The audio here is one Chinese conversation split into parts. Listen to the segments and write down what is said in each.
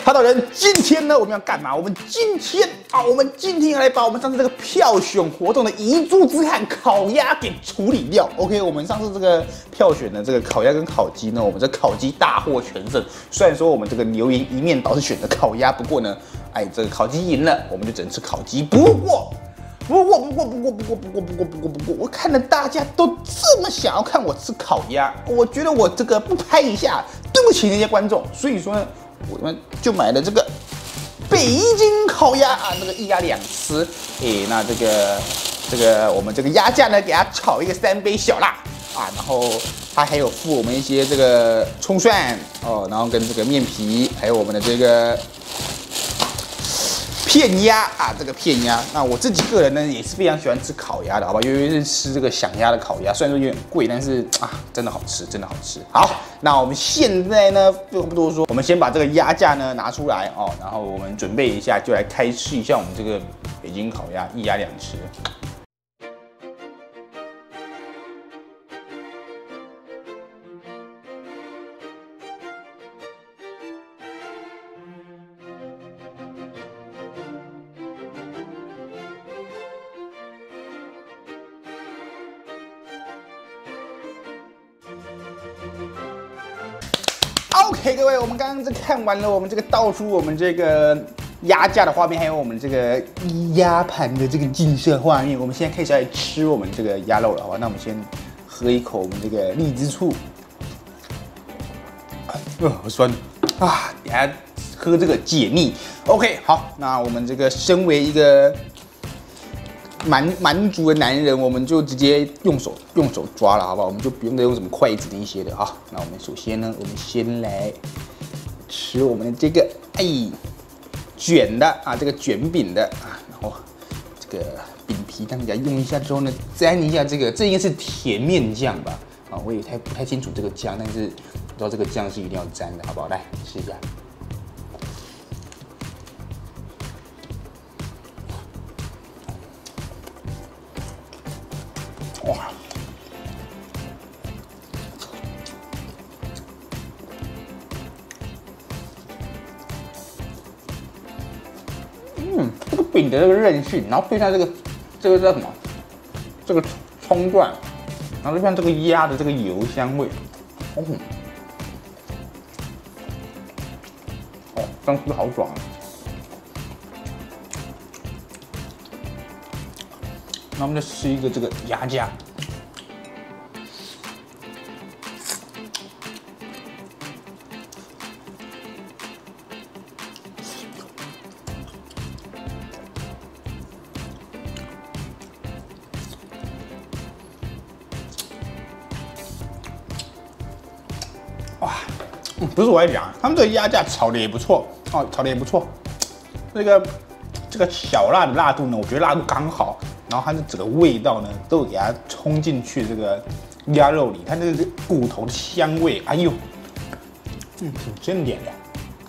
好的人，今天呢我们要干嘛？我们今天要来把我们上次这个票选活动的遗珠之憾烤鸭给处理掉。OK， 我们上次这个票选的这个烤鸭跟烤鸡呢，我们这烤鸡大获全胜。虽然说我们这个留言一面倒是选的烤鸭，不过呢，这个烤鸡赢了，我们就只能吃烤鸡。不过，我看了大家都这么想要看我吃烤鸭，我觉得我这个不拍一下，对不起那些观众。所以说呢，我们就买了这个北京烤鸭啊，那个一鸭2吃。那这个我们这个鸭架呢，给它炒一个3杯小辣啊，然后它还有附我们一些这个葱蒜哦，然后跟这个面皮，还有我们的这个片鸭啊，这个片鸭，那我自己个人呢也是非常喜欢吃烤鸭的，好吧？尤其是吃这个响鸭的烤鸭，虽然说有点贵，但是真的好吃，真的好吃。好，那我们现在呢，废话不多说，我们先把这个鸭架呢拿出来哦，然后我们准备一下，就来开吃一下我们这个北京烤鸭一鸭2吃。OK， 各位，我们刚刚看完了我们这个倒出我们这个鸭架的画面，还有我们这个鸭盘的这个镜摄画面。我们现在开始来吃我们这个鸭肉了，好吧？那我们先喝一口我们这个荔枝醋，好酸啊！等下喝这个解腻。OK， 好，那我们这个身为一个蛮族的男人，我们就直接用手抓了，好不好？我们就不用再用什么筷子那些的哈。那我们首先呢，我们先来吃我们的这个卷的啊，这个卷饼的啊，然后这个饼皮，让大家用一下之后呢，沾一下这个，这应该是甜面酱吧？啊，我也不太清楚这个酱，但是我知道这个酱是一定要沾的，好不好？来试一下。哇，这个饼的这个韧性，然后配上这个叫什么？这个葱段，然后就像这个鸭的这个油香味，这样吃好爽啊！那我们再吃一个这个鸭架。哇，不是我在讲，他们这个鸭架炒的也不错哦，炒的也不错。这个小辣的辣度呢，我觉得辣度刚好。然后它的整个味道呢，都给它冲进去这个鸭肉里，它那个骨头的香味，哎呦，挺正点的。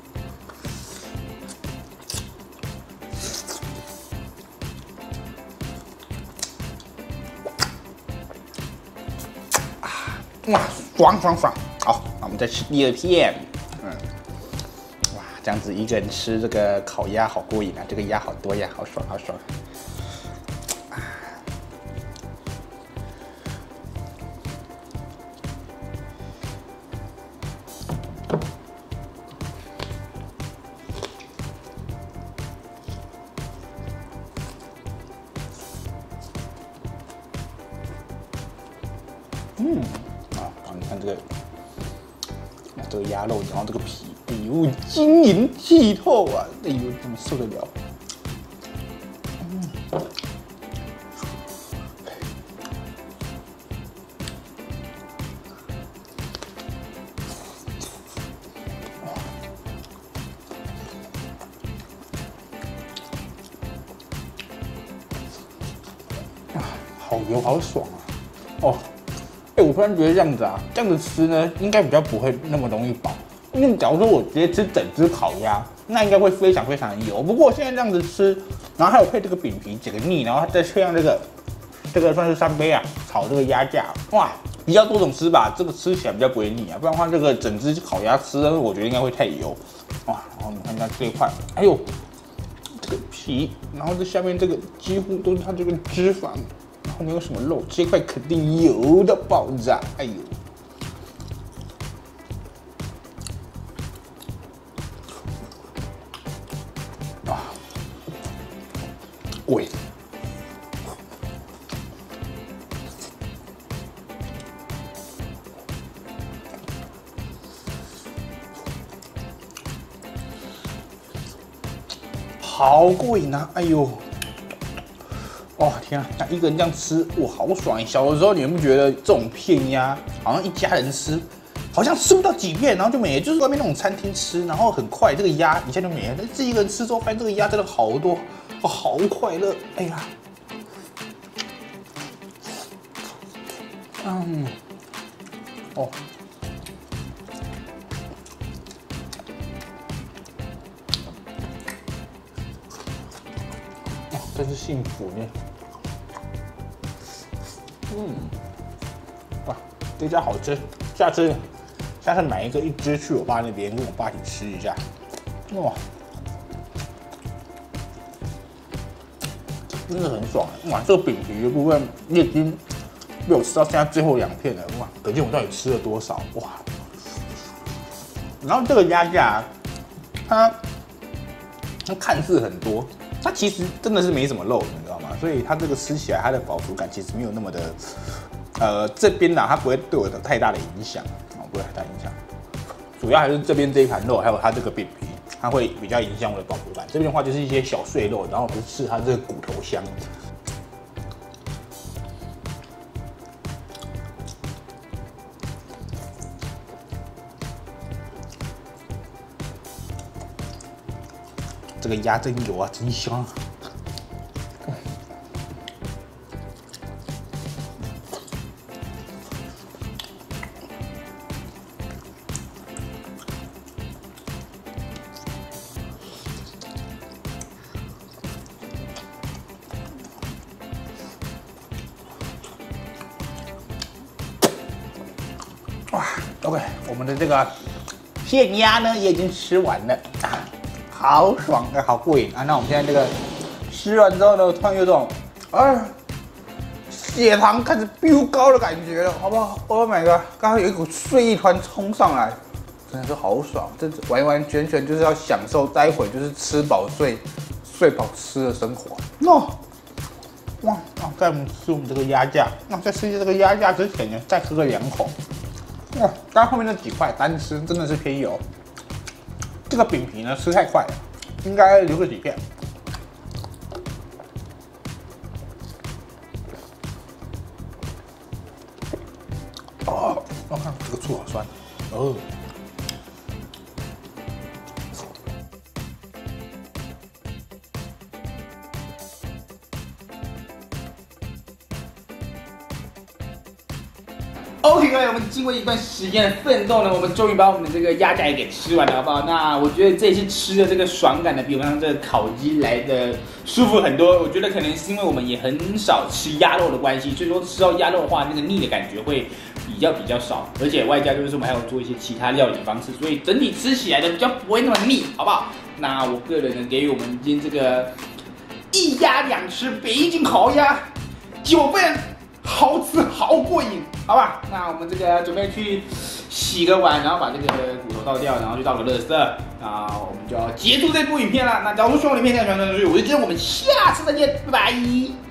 哇，爽！好，那我们再吃第2片。哇，这样子一个人吃这个烤鸭好过瘾啊！这个鸭好多呀，好爽。你看这个鸭肉，然后这个皮，哎呦，晶莹剔透啊！哎呦，怎么受得了？好油，好爽啊！哦。我突然觉得这样子吃呢，应该比较不会那么容易饱。因为假如说我直接吃整只烤鸭，那应该会非常油。不过现在这样子吃，然后还有配这个饼皮解个腻，然后再配上这个算是3杯啊，炒这个鸭架，哇，比较多种吃法，这个吃起来比较不会腻啊。不然的话，这个整只烤鸭吃，我觉得应该会太油。哇，然后后你看一下这一块，哎呦，这个皮，然后这下面这个几乎都是它这个脂肪，然后没有什么肉，这块肯定油的爆炸，哎呦。贵，好过瘾啊！哎呦，哦天啊，那一个人这样吃，哇，好爽！小的时候你们不觉得这种片鸭好像一家人吃，好像吃不到几片，然后就没了，就是外面那种餐厅吃，然后很快这个鸭一下就没了。但自己一个人吃之后，发现这个鸭真的好多。哦，好快乐！哎呀，哦，真是幸福呢。哇，这家好吃，下次买一只去我爸那边，跟我爸一起吃一下。哇！真的很爽哇！这个饼皮的部分，你已经被我吃到现在最后2片了哇！可见我到底吃了多少哇！然后这个鸭架，它看似很多，它其实真的是没什么肉，你知道吗？所以它这个吃起来它的饱足感其实没有那么的，这边呢它不会对我有太大的影响，不会太大影响。主要还是这边这一盘肉，还有它这个饼皮。它会比较影响我的饱足感。这边的话就是一些小碎肉，然后我就吃它这个骨头香。这个鸭真油啊，真香啊！哇 ，OK， 我们的这个片鸭呢也已经吃完了，好爽啊，好过瘾啊！那我们现在这个吃完之后呢，突然有种血糖开始飙高的感觉了，好不好 ？Oh my god， 刚刚有一股睡意突然冲上来，真的是好爽！这完完全全就是要享受待会就是吃饱睡饱吃的生活。哇！在我们吃我们这个鸭架，在吃这个鸭架之前呢，再喝个2口。哇，刚后面那几块单吃真的是偏油。这个饼皮呢吃太快了，应该留个几片。哦，我看这个醋好酸。哦。OK， 各位，我们经过一段时间的奋斗呢，我们终于把我们的这个鸭架也给吃完了，好不好？那我觉得这一次吃的这个爽感呢，比我们这个烤鸡来的舒服很多。我觉得可能是因为我们也很少吃鸭肉的关系，所以说吃到鸭肉的话，那个腻的感觉会比较少，而且外加就是我们还有做一些其他料理的方式，所以整体吃起来的比较不会那么腻，好不好？那我个人呢，给予我们今天这个1鸭2吃北京烤鸭9分。好吃好过瘾，好吧？那我们这个准备去洗个碗，然后把这个骨头倒掉，然后去倒个垃圾。那我们就要结束这部影片了。那假如说喜欢我的影片，喜欢的，我是觉得我们下次再见，拜拜。